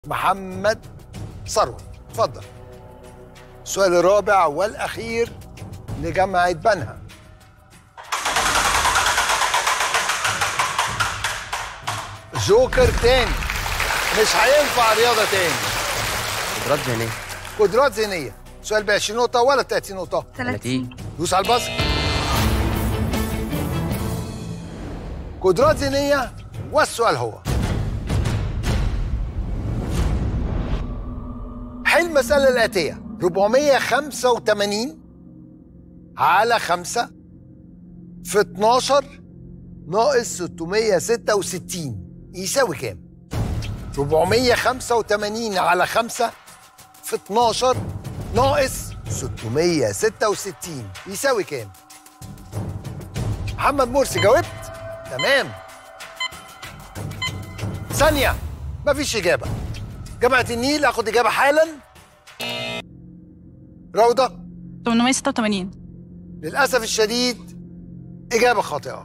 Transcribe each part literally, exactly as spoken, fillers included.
محمد ثروت. اتفضل. السؤال الرابع والأخير لجامعة بنها. جوكر تاني، مش هينفع رياضة تاني. قدرات ذهنية. قدرات ذهنية. سؤال ب عشرين نقطة ولا تلاتين نقطة؟ ثلاثين. دوس على البصر. قدرات ذهنية، والسؤال هو: حل المسألة الآتية: أربعمية وخمسة وتمانين على خمسة في اتناشر ناقص ستمية وستة وستين يساوي كام؟ أربعمية وخمسة وتمانين على خمسة في اتناشر ناقص ستمية وستة وستين يساوي كام؟ محمد مرسي جاوبت؟ تمام. ثانية، مفيش إجابة. جامعة النيل آخد إجابة حالا. روضة؟ تمنمية وستة وتمانين. للأسف الشديد إجابة خاطئة.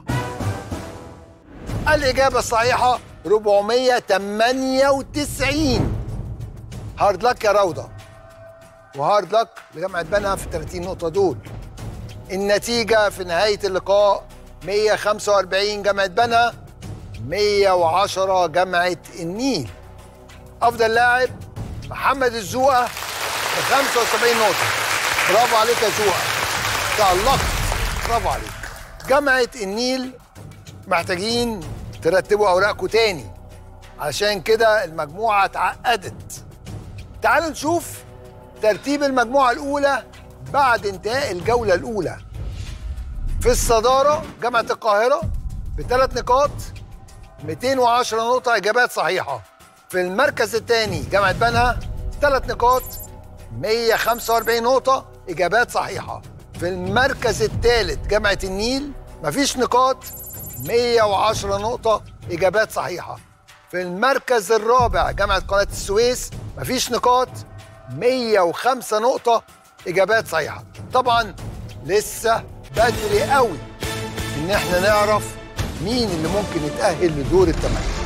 الإجابة الصحيحة أربعمية وتمانية وتسعين. هارد لك يا روضة، وهارد لك لجامعة بنها في التلاتين نقطة دول. النتيجة في نهاية اللقاء مية وخمسة وأربعين جامعة بنها، مية وعشرة جامعة النيل. أفضل لاعب محمد الزوقة ب خمسة وسبعين نقطة. برافو عليك يا زوقة، تألقت، برافو عليك. جامعة النيل محتاجين ترتبوا أوراقكم تاني، عشان كده المجموعة اتعقدت. تعالوا نشوف ترتيب المجموعة الأولى بعد انتهاء الجولة الأولى. في الصدارة جامعة القاهرة بثلاث نقاط، ميتين وعشرة نقطة إجابات صحيحة. في المركز الثاني جامعة بنها ثلاث نقاط، مية وخمسة وأربعين نقطة إجابات صحيحة. في المركز الثالث جامعة النيل مفيش نقاط، مية وعشرة نقطة إجابات صحيحة. في المركز الرابع جامعة قناة السويس مفيش نقاط، مية وخمسة نقطة إجابات صحيحة. طبعا لسه بدري قوي إن احنا نعرف مين اللي ممكن يتأهل لدور الثمانية.